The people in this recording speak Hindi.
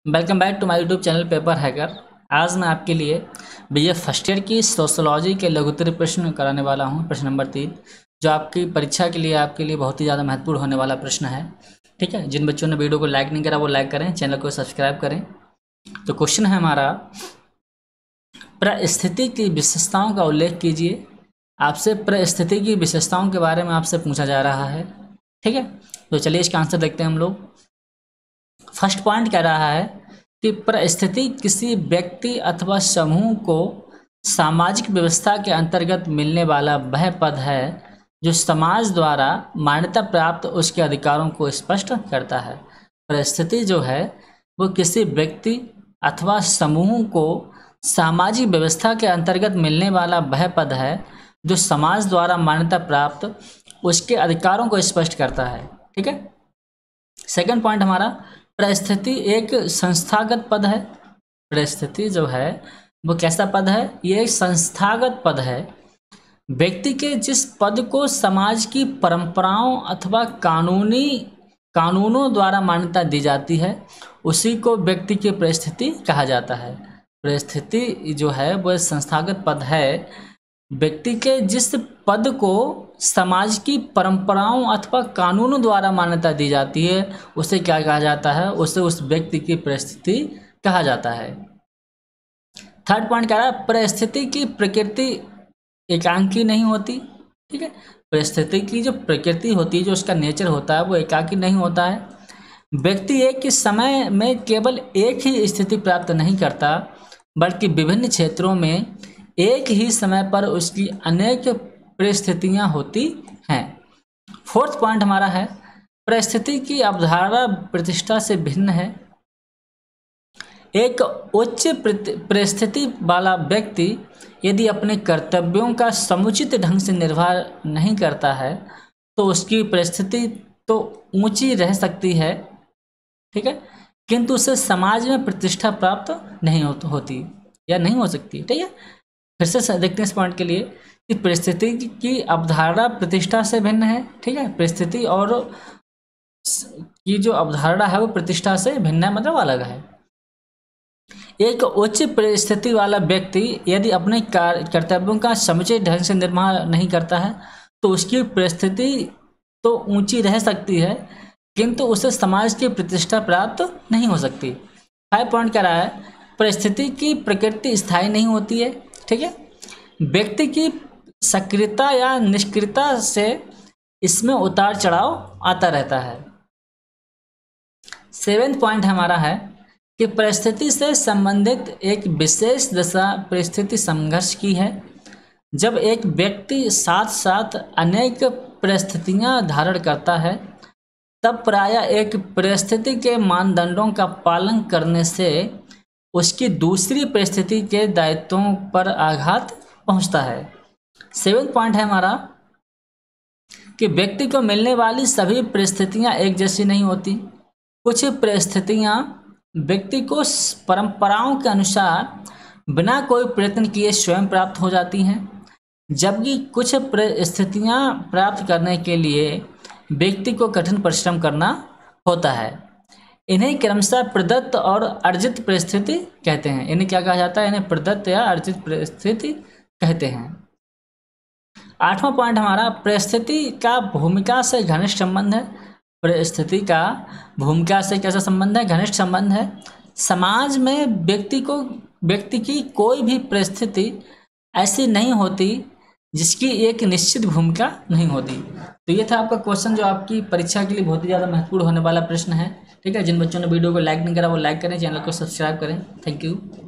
Welcome back to my YouTube channel paper hacker. आज मैं आपके लिए बीए फर्स्ट ईयर की सोशियोलॉजी के लघुत्तर प्रश्न कराने वाला हूं। प्रश्न नंबर 3 जो आपकी परीक्षा के लिए आपके लिए बहुत ही ज़्यादा महत्वपूर्ण होने वाला प्रश्न है। ठीक है, जिन बच्चों ने वीडियो को लाइक नहीं करा वो लाइक करें, चैनल को सब्सक्राइब करें। तो क्वेश्चन है हमारा, परिस्थिति की विशेषताओं का उल्लेख कीजिए। आपसे परिस्थिति की विशेषताओं के बारे में आपसे पूछा जा रहा है। ठीक है, तो चलिए इसका आंसर देखते हैं हम लोग। फर्स्ट पॉइंट कह रहा है कि परिस्थिति किसी व्यक्ति अथवा समूह को सामाजिक व्यवस्था के अंतर्गत मिलने वाला वह पद है जो समाज द्वारा मान्यता प्राप्त उसके अधिकारों को स्पष्ट करता है। परिस्थिति जो है वो किसी व्यक्ति अथवा समूह को सामाजिक व्यवस्था के अंतर्गत मिलने वाला वह पद है जो समाज द्वारा मान्यता प्राप्त उसके अधिकारों को स्पष्ट करता है। ठीक है, सेकंड पॉइंट हमारा, परिस्थिति एक संस्थागत पद है। परिस्थिति जो है वो कैसा पद है? ये एक संस्थागत पद है। व्यक्ति के जिस पद को समाज की परंपराओं अथवा कानूनों द्वारा मान्यता दी जाती है उसी को व्यक्ति की परिस्थिति कहा जाता है। परिस्थिति जो है वो संस्थागत पद है। व्यक्ति के जिस पद को समाज की परंपराओं अथवा कानूनों द्वारा मान्यता दी जाती है उसे क्या कहा जाता है? उसे उस व्यक्ति की परिस्थिति कहा जाता है। थर्ड पॉइंट कह रहा है, परिस्थिति की प्रकृति एकांकी नहीं होती। ठीक है, परिस्थिति की जो प्रकृति होती है, जो उसका नेचर होता है, वो एकांकी नहीं होता है। व्यक्ति एक ही समय में केवल एक ही स्थिति प्राप्त नहीं करता बल्कि विभिन्न क्षेत्रों में एक ही समय पर उसकी अनेक परिस्थितियां होती हैं। फोर्थ पॉइंट हमारा है, परिस्थिति की अवधारणा प्रतिष्ठा से भिन्न है। एक उच्च परिस्थिति वाला व्यक्ति यदि अपने कर्तव्यों का समुचित ढंग से निर्वाह नहीं करता है तो उसकी परिस्थिति तो ऊंची रह सकती है, ठीक है, किंतु उसे समाज में प्रतिष्ठा प्राप्त नहीं होती या नहीं हो सकती। ठीक है, फिर से देखते हैं इस पॉइंट के लिए कि परिस्थिति की अवधारणा प्रतिष्ठा से भिन्न है। ठीक है, परिस्थिति और की जो अवधारणा है वो प्रतिष्ठा से भिन्न है, मतलब अलग है। एक उच्च परिस्थिति वाला व्यक्ति यदि अपने कर्तव्यों का समुचित ढंग से निर्वाह नहीं करता है तो उसकी परिस्थिति तो ऊंची रह सकती है किंतु उसे समाज की प्रतिष्ठा प्राप्त नहीं हो सकती। 5 पॉइंट कह रहा है, परिस्थिति की प्रकृति स्थायी नहीं होती है। ठीक है, व्यक्ति की सक्रियता या निष्क्रियता से इसमें उतार चढ़ाव आता रहता है। 7th पॉइंट हमारा है कि परिस्थिति से संबंधित एक विशेष दशा परिस्थिति संघर्ष की है। जब एक व्यक्ति साथ साथ अनेक परिस्थितियां धारण करता है तब प्रायः एक परिस्थिति के मानदंडों का पालन करने से उसकी दूसरी परिस्थिति के दायित्वों पर आघात पहुंचता है। 7th पॉइंट है हमारा कि व्यक्ति को मिलने वाली सभी परिस्थितियां एक जैसी नहीं होती। कुछ परिस्थितियां व्यक्ति को परंपराओं के अनुसार बिना कोई प्रयत्न किए स्वयं प्राप्त हो जाती हैं, जबकि कुछ परिस्थितियां प्राप्त करने के लिए व्यक्ति को कठिन परिश्रम करना होता है। इन्हें क्रमशः प्रदत्त और अर्जित परिस्थिति कहते हैं। इन्हें क्या कहा जाता है? इन्हें प्रदत्त या अर्जित परिस्थिति कहते हैं। 8वां पॉइंट हमारा, परिस्थिति का भूमिका से घनिष्ठ संबंध है। परिस्थिति का भूमिका से कैसा संबंध है? घनिष्ठ संबंध है। समाज में व्यक्ति की कोई भी परिस्थिति ऐसी नहीं होती जिसकी एक निश्चित भूमिका नहीं होती। तो ये था आपका क्वेश्चन जो आपकी परीक्षा के लिए बहुत ही ज़्यादा महत्वपूर्ण होने वाला प्रश्न है। ठीक है, जिन बच्चों ने वीडियो को लाइक नहीं करा वो लाइक करें, चैनल को सब्सक्राइब करें। Thank you.